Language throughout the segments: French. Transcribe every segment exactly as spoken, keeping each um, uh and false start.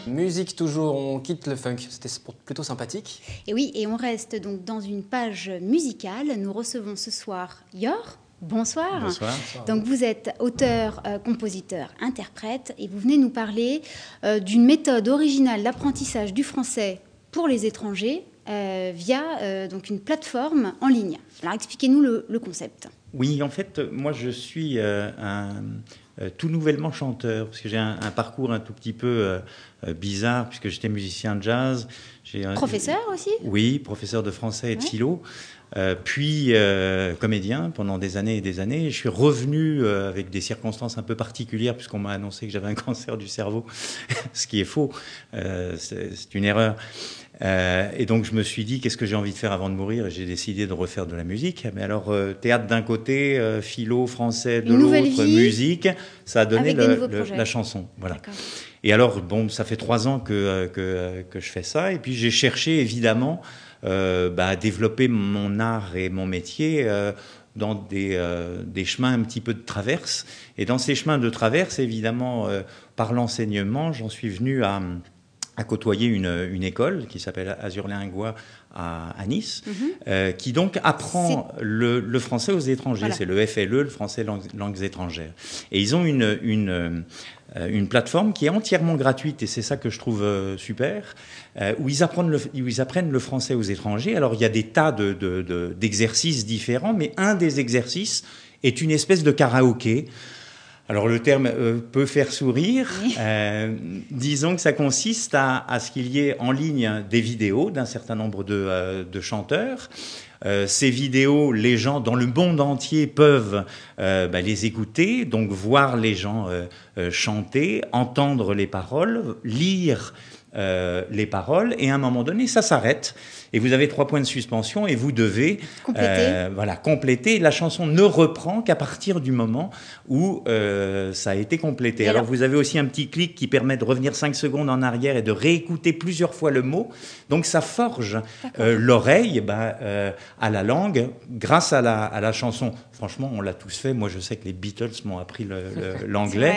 Musique toujours, on quitte le funk, c'était plutôt sympathique. Et oui, et on reste donc dans une page musicale. Nous recevons ce soir Yor. Bonsoir. Bonsoir. Donc vous êtes auteur, euh, compositeur, interprète et vous venez nous parler euh, d'une méthode originale d'apprentissage du français pour les étrangers euh, via euh, donc une plateforme en ligne. Alors expliquez-nous le, le concept. Oui, en fait, moi je suis euh, un euh, tout nouvellement chanteur, parce que j'ai un, un parcours un tout petit peu euh, bizarre, puisque j'étais musicien de jazz. Professeur euh, aussi ? Oui, professeur de français et de ouais. philo. Euh, puis euh, comédien pendant des années et des années. Je suis revenu euh, avec des circonstances un peu particulières, puisqu'on m'a annoncé que j'avais un cancer du cerveau, ce qui est faux, euh, c'est une erreur. Euh, et donc je me suis dit, qu'est-ce que j'ai envie de faire avant de mourir? Et j'ai décidé de refaire de la musique. Mais alors, euh, théâtre d'un côté, euh, philo, français de l'autre, musique, ça a donné le, le, la chanson. Voilà. Et alors, bon, ça fait trois ans que, que, que je fais ça. Et puis j'ai cherché, évidemment, Euh, bah, développer mon art et mon métier euh, dans des, euh, des chemins un petit peu de traverse. Et dans ces chemins de traverse, évidemment, euh, par l'enseignement, j'en suis venu à, à côtoyer une, une école qui s'appelle Azur-Lingois à, à Nice, mm-hmm. euh, qui donc apprend le, le français aux étrangers. Voilà. C'est le F L E, le français langues, langues étrangères. Et ils ont une... une une plateforme qui est entièrement gratuite, et c'est ça que je trouve euh, super, euh, où, ils apprennent le, où ils apprennent le français aux étrangers. Alors, il y a des tas de, de, de, d'exercices différents, mais un des exercices est une espèce de karaoké. Alors, le terme euh, peut faire sourire. Oui. Euh, disons que ça consiste à, à ce qu'il y ait en ligne des vidéos d'un certain nombre de, euh, de chanteurs. Euh, ces vidéos, les gens dans le monde entier peuvent euh, bah, les écouter, donc voir les gens euh, euh, chanter, entendre les paroles, lire euh, les paroles, et à un moment donné, ça s'arrête. Et vous avez trois points de suspension et vous devez compléter. Euh, voilà, compléter. La chanson ne reprend qu'à partir du moment où euh, ça a été complété. Alors, alors, vous avez aussi un petit clic qui permet de revenir cinq secondes en arrière et de réécouter plusieurs fois le mot. Donc, ça forge euh, l'oreille bah, euh, à la langue grâce à la, à la chanson. Franchement, on l'a tous fait. Moi, je sais que les Beatles m'ont appris l'anglais.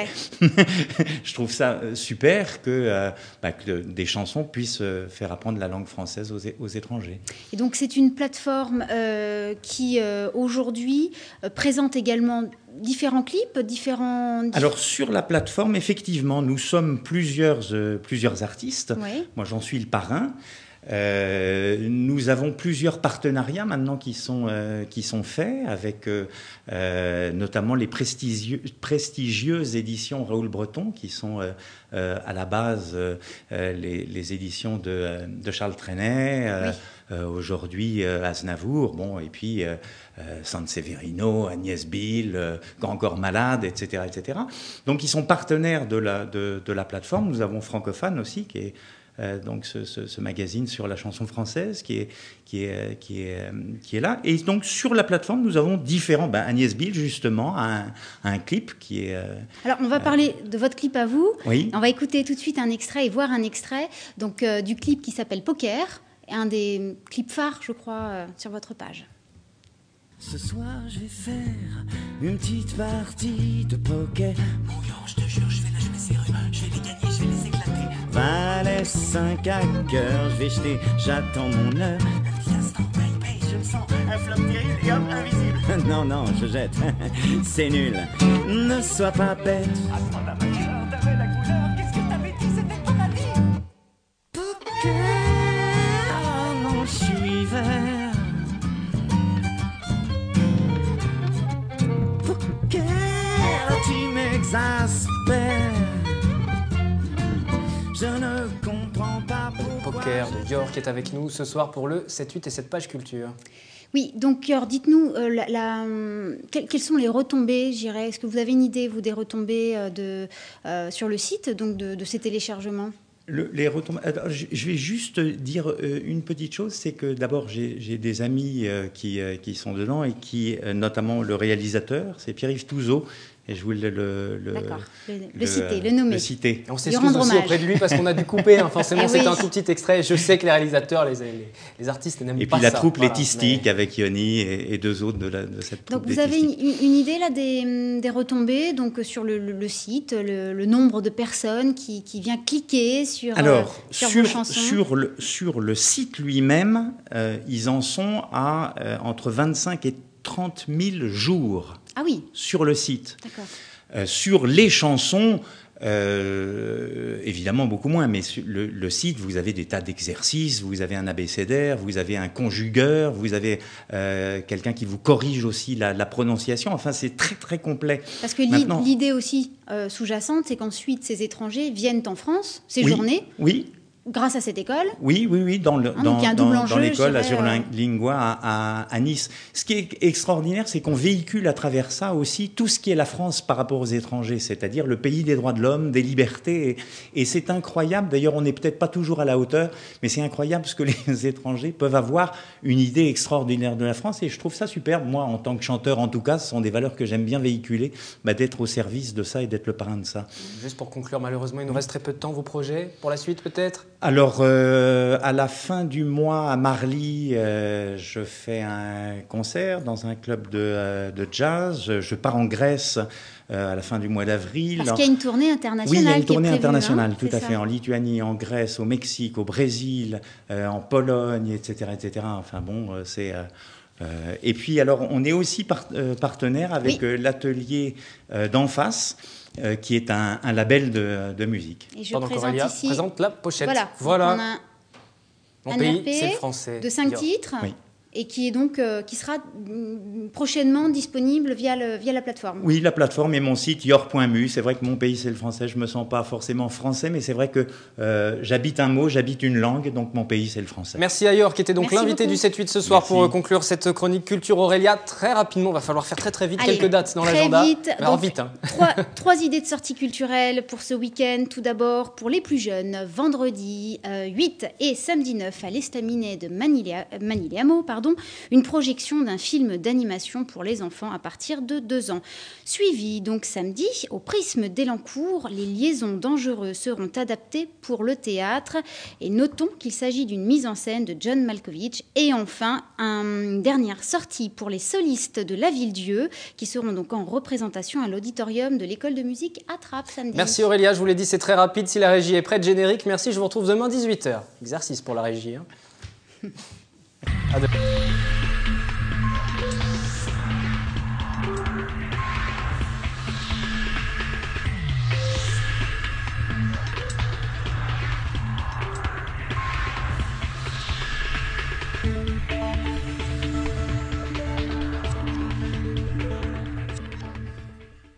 Je trouve ça super que, euh, bah, que des chansons puissent faire apprendre la langue française aux, aux étrangers. Et donc c'est une plateforme euh, qui euh, aujourd'hui euh, présente également différents clips, différents... Alors sur la plateforme, effectivement, nous sommes plusieurs, euh, plusieurs artistes. Oui. Moi j'en suis le parrain. Euh, nous avons plusieurs partenariats maintenant qui sont, euh, qui sont faits avec euh, euh, notamment les prestigieux, prestigieuses éditions Raoul Breton qui sont euh, euh, à la base euh, les, les éditions de, de Charles Trenet, euh, oui. euh, aujourd'hui euh, Aznavour, bon, et puis euh, euh, Sanseverino, Agnès Bill, euh, Grand Corps Malade, et cetera, et cetera. Donc ils sont partenaires de la, de, de la plateforme. Nous avons Francophone aussi qui est Euh, donc ce, ce, ce magazine sur la chanson française qui est, qui est, qui est, qui est là. Et donc sur la plateforme, nous avons différents... Ben, Agnès Bill, justement, a un, a un clip qui est... Euh, Alors, on va parler euh, de votre clip à vous. Oui. On va écouter tout de suite un extrait et voir un extrait donc, euh, du clip qui s'appelle Poker, un des clips phares, je crois, euh, sur votre page. Ce soir, je vais faire une petite partie de poker. Mouillant, je te jure, je vais la jouer sérieux. Je vais les gagner, je vais les éclater. Valet cinq à cœur, je vais jeter, j'attends mon heure. Un petit instant, paye, paye, je me sens un flop terrible et hop, invisible. Non, non, je jette, c'est nul. Ne sois pas bête. Attends, la majeure, t'avais la couleur, qu'est-ce que t'avais dit, c'était ton avis. Poker, oh non, je suis vert. Tu m'exaspères. Je ne comprends pas pourquoi. Poker de Yor qui est avec nous ce soir pour le sept huit et sept pages culture. Oui, donc Yor, dites-nous, euh, la, la, quelles, quelles sont les retombées, j'irais. Est-ce que vous avez une idée, vous, des retombées euh, de, euh, sur le site donc de, de ces téléchargements? Le, les retombées. Alors, je vais juste dire euh, une petite chose, c'est que d'abord j'ai des amis euh, qui, euh, qui sont dedans et qui, euh, notamment le réalisateur, c'est Pierre-Yves Touzeau, et je voulais le, le, le, le, le citer, le nommer. Le citer. On s'excuse aussi hommage. auprès de lui parce qu'on a dû couper, hein, forcément oui. c'était un tout petit extrait. Je sais que les réalisateurs, les, les, les artistes n'aiment pas ça. Et puis la troupe voilà, Létistique mais... avec Yoni et, et deux autres de, la, de cette troupe. Donc vous avez une, une idée là des, des retombées donc sur le, le, le site, le, le nombre de personnes qui, qui vient cliquer sur, Alors, euh, sur, sur, vos chansons. sur, le, sur le site lui-même, euh, ils en sont à euh, entre vingt-cinq et trente mille jours. Ah oui. Sur le site. D'accord. Euh, sur les chansons, euh, évidemment beaucoup moins, mais sur le, le site, vous avez des tas d'exercices, vous avez un abécédaire, vous avez un conjugueur, vous avez euh, quelqu'un qui vous corrige aussi la, la prononciation. Enfin, c'est très très complet. Parce que Maintenant, l'idée aussi euh, sous-jacente, c'est qu'ensuite ces étrangers viennent en France, oui, séjourner. Oui. Grâce à cette école. Oui, oui, oui, dans le, hein, dans, dans, dans l'école Azur euh... Lingua à, à, à Nice. Ce qui est extraordinaire, c'est qu'on véhicule à travers ça aussi tout ce qui est la France par rapport aux étrangers, c'est-à-dire le pays des droits de l'homme, des libertés. Et, et c'est incroyable, d'ailleurs on n'est peut-être pas toujours à la hauteur, mais c'est incroyable parce que les étrangers peuvent avoir une idée extraordinaire de la France et je trouve ça superbe. Moi, en tant que chanteur, en tout cas, ce sont des valeurs que j'aime bien véhiculer, bah, d'être au service de ça et d'être le parrain de ça. Juste pour conclure, malheureusement, il nous reste très peu de temps, vos projets pour la suite peut-être ? Alors, euh, à la fin du mois, à Marly, euh, je fais un concert dans un club de, euh, de jazz. Je, je pars en Grèce euh, à la fin du mois d'avril. Parce qu'il y a une tournée internationale. Oui, il y a une qui tournée est prévue, internationale, hein, tout à ça. fait, en Lituanie, en Grèce, au Mexique, au Brésil, euh, en Pologne, et cetera, et cetera. Enfin bon, euh, c'est... Euh, euh, et puis, alors, on est aussi par, euh, partenaire avec oui. euh, l'atelier euh, d'en face, Euh, qui est un, un label de, de musique. Et je Pendant présente qu'Aurélia ici... présente la pochette. Voilà. voilà. On a un, Mon un pays, R P c'est le français. de cinq Yo. titres. Oui. Et qui est donc euh, qui sera prochainement disponible via le, via la plateforme. Oui, la plateforme et mon site yor point mu. C'est vrai que mon pays c'est le français. Je me sens pas forcément français, mais c'est vrai que euh, j'habite un mot, j'habite une langue, donc mon pays c'est le français. Merci à Yor qui était donc l'invité du sept huit ce soir. Merci. Pour conclure cette chronique culture. Aurélia, très rapidement, va falloir faire très très vite. Allez, quelques dates dans très l'agenda. Vite. Alors donc, vite. Hein. Trois, trois idées de sortie culturelle pour ce week-end. Tout d'abord pour les plus jeunes, vendredi euh, huit et samedi neuf à l'Estaminet de Maniléamo, pardon, une projection d'un film d'animation pour les enfants à partir de deux ans. Suivi donc samedi au Prisme d'Elancourt, les liaisons dangereuses seront adaptées pour le théâtre et notons qu'il s'agit d'une mise en scène de John Malkovich. Et enfin, une dernière sortie pour les solistes de La Ville-Dieu qui seront donc en représentation à l'auditorium de l'école de musique à Trappes samedi. Merci Aurélia, je vous l'ai dit, c'est très rapide. Si la régie est prête, générique. Merci, je vous retrouve demain dix-huit heures. Exercice pour la régie. Hein. À demain.